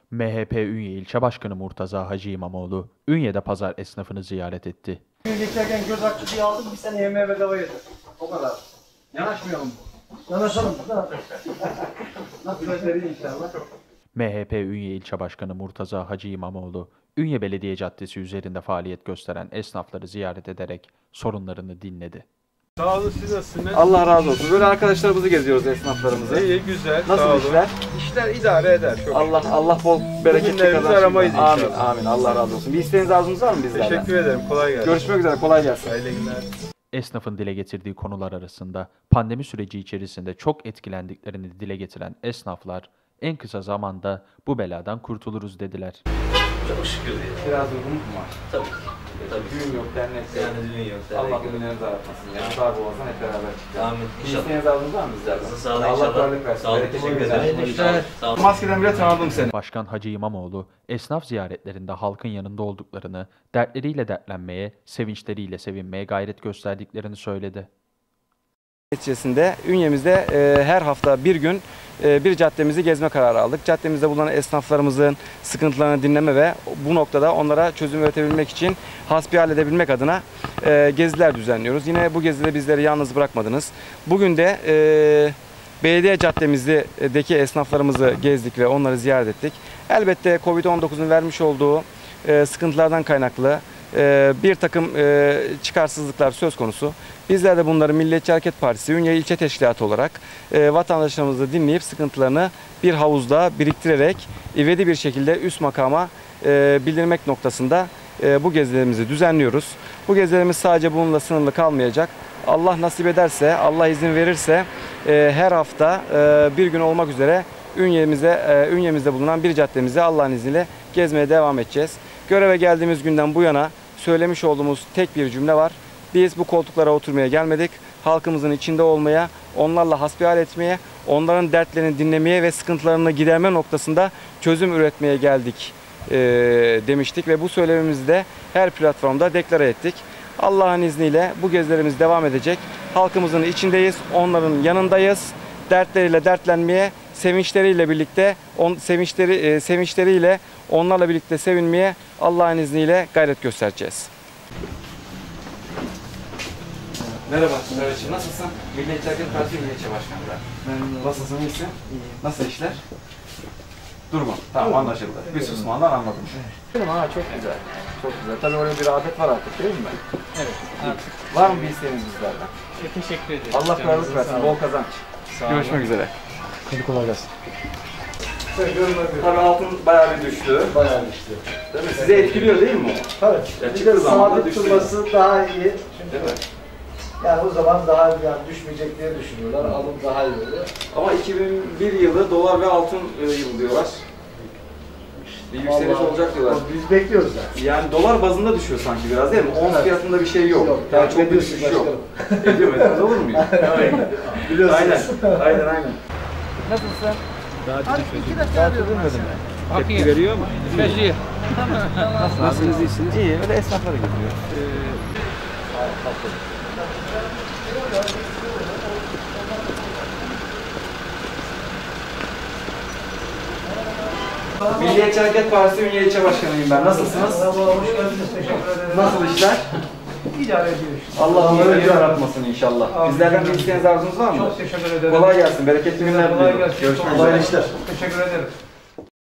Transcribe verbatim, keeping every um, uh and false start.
M H P Ünye İlçe Başkanı Murtaza Hacı İmamoğlu, Ünye'de pazar esnafını ziyaret etti. Geçerken göz hakkı diye aldım, bir sene yemeğe bedava yedim. O kadar. Yanaşmayalım. Yanaşalım. Nasıl gözleri inşallah. M H P Ünye İlçe Başkanı Murtaza Hacı İmamoğlu, Ünye Belediye Caddesi üzerinde faaliyet gösteren esnafları ziyaret ederek sorunlarını dinledi. Sağ olun, siz nasılsınız? Allah razı olsun. Böyle arkadaşlarımızı geziyoruz, esnaflarımızı. İyi, güzel. Nasıl sağ olun. işler? İşler idare eder. Çok Allah Allah bol bereketli Bugünlerimizi kazansın. aramayız Amin, inşallah. amin. Allah razı olsun. Bir isteğiniz arzunuz var mı bizlerden? teşekkür ederim. Kolay gelsin. Görüşmek üzere, kolay gelsin. Hayırlı günler. Esnafın dile getirdiği konular arasında pandemi süreci içerisinde çok etkilendiklerini dile getiren esnaflar, en kısa zamanda bu beladan kurtuluruz dediler. Çok şükür diye. Biraz durgunluk mu var? Tabii ki. Tabii. Düğün yok, dernek yok. Yani düğün yok. Allah günlerinizi aratmasın. Yani sağ olsun, hep beraber çıkacağız. Amin. Bir İnşallah. isteğiniz arzunuz var mı bizlerden? Sağ olun Allah inşallah. kolaylık versin. Sağ olun. Bereketli Teşekkür günler. ederim. Sağ olun. Sağ olun. Maskeden bile tanıdım seni. Başkan Hacı İmamoğlu, esnaf ziyaretlerinde halkın yanında olduklarını, dertleriyle dertlenmeye, sevinçleriyle sevinmeye gayret gösterdiklerini söyledi. Neticesinde Ünye'mizde e, her hafta bir gün e, bir caddemizi gezme kararı aldık. Caddemizde bulunan esnaflarımızın sıkıntılarını dinleme ve bu noktada onlara çözüm üretebilmek için hasbihal edebilmek adına e, geziler düzenliyoruz. Yine bu gezide bizleri yalnız bırakmadınız. Bugün de e, belediye caddemizdeki esnaflarımızı gezdik ve onları ziyaret ettik. Elbette Covid on dokuzun vermiş olduğu e, sıkıntılardan kaynaklı e, bir takım e, çıkarsızlıklar söz konusu. Bizler de bunları Milliyetçi Hareket Partisi Ünye İlçe Teşkilatı olarak e, vatandaşlarımızı dinleyip sıkıntılarını bir havuzda biriktirerek ivedi bir şekilde üst makama e, bildirmek noktasında e, bu gezilerimizi düzenliyoruz. Bu gezilerimiz sadece bununla sınırlı kalmayacak. Allah nasip ederse, Allah izin verirse e, her hafta e, bir gün olmak üzere Ünye'mize, e, Ünye'mizde bulunan bir caddemizi Allah'ın izniyle gezmeye devam edeceğiz. Göreve geldiğimiz günden bu yana söylemiş olduğumuz tek bir cümle var. Biz bu koltuklara oturmaya gelmedik. Halkımızın içinde olmaya, onlarla hasbihal etmeye, onların dertlerini dinlemeye ve sıkıntılarını giderme noktasında çözüm üretmeye geldik e, demiştik ve bu söylemimizi de her platformda deklare ettik. Allah'ın izniyle bu gezilerimiz devam edecek. Halkımızın içindeyiz, onların yanındayız. Dertleriyle dertlenmeye, sevinçleriyle birlikte, on, sevinçleri e, sevinçleriyle onlarla birlikte sevinmeye Allah'ın izniyle gayret göstereceğiz. Merhaba Süreç'im, nasılsın? Milliyetçi Hareket Partisi İlçe Başkanı da. Nasılsın, iyisin? İyi. Nasıl işler? Durma. Tamam, anlaşıldı. Bir susmandan anladım. Evet. Ha, çok güzel. Çok güzel. Tabii öyle bir afet var artık değil mi? Evet. Artık. Var mı bir isteğiniz bizlerden? Teşekkür ederim. Allah kolaylık versin, bol kazanç. Görüşmek üzere. Hadi kolay gelsin. Tabii altın bayağı bir düştü. Bayağı düştü. Değil mi? Sizi etkiliyor değil mi o? Tabii. Ya Bir çıktığı de zaman da sabit düşüyor. tutması daha iyi. Değil Çünkü mi? yani o zaman daha yani düşmeyecek diye düşünüyorlar. Alım daha iyi oluyor. Ama iki bin bir yılı dolar ve altın e, yılı diyorlar. Bir yükseliş Vallahi olacak diyorlar. Biz bekliyoruz yani. Yani dolar bazında düşüyor sanki biraz değil mi? Ons Evet. fiyatında bir şey yok. Yok, Yani takip çok bir ediyorsun düşüş yok. başkanım. Ediyor mu? Olur muyum? Biliyorsunuz. Aynen. Aynen aynen. Nasılsın? Tepki veriyor mu? Peki. Nasılsınız, iyisiniz? İyi, öyle esnafları gidiyor. Milliyetçi Hareket Partisi Ünye İlçe Başkanıyım ben. Nasılsınız? Merhaba, hoş geldiniz. Teşekkür ederim. Nasıl işler? İdare ediyor işte. Allah onları yaratmasın inşallah. Amin. Bizlerden bir isteğiniz arzunuz var mı? Çok teşekkür ederim. Kolay gelsin, bereketli günler Kolay diliyorum. gelsin. Görüşmek Kolay üzere. işler. Teşekkür ederim.